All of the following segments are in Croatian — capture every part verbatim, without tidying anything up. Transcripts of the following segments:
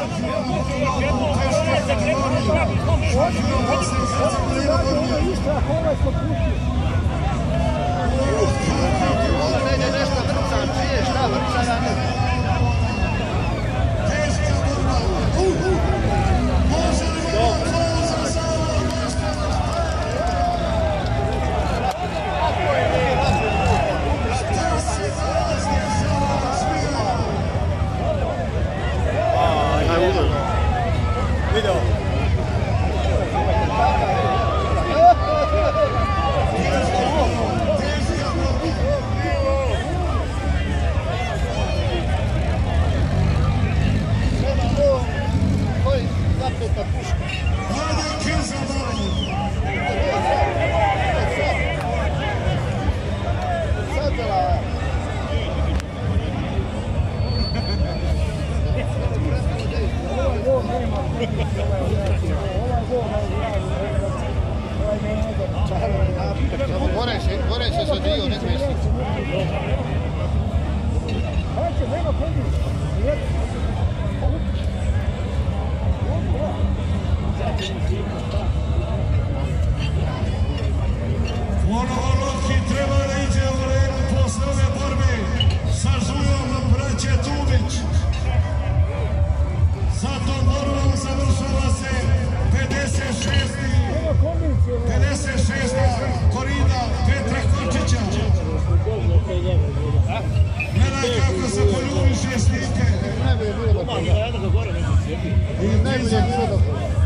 Gore se sadio, nek Mesi. Monovolotki treba da iđe u redu posle ove borbe sa Žujom braće Tubić. Sa tom borbom završava se pedeset šesta Korida Petra Kočića. Gledaj kako se poljubiše slike. I najbolje je bilo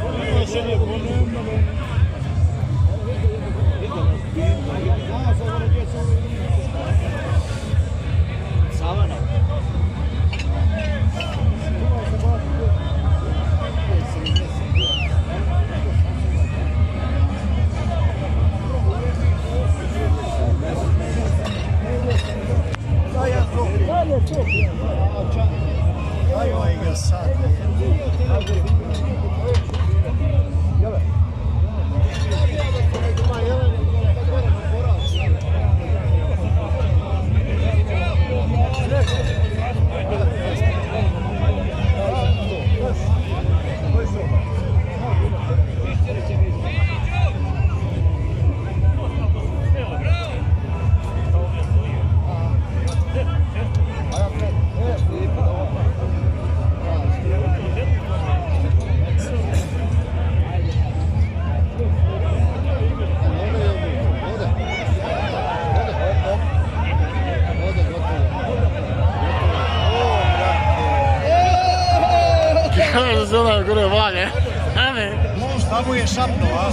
Zona gore valje. Ame. Tamo je šapno, a?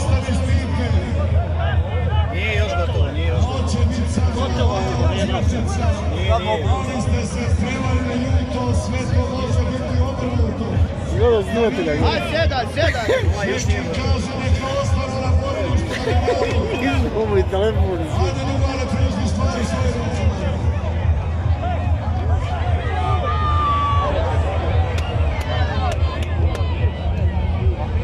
Nije još gotovo, nije još gotovo. Gotovo, nije gotovo. Ali ste se prevarili ljuto, svetlo može biti obrnuto. Zgodno snimate ga. Aj, sjedaj, sjedaj. Ovo još nije gotovo. Kaže neka ostanu na borilištu. Ovo i telefon. Ajde, Lugane.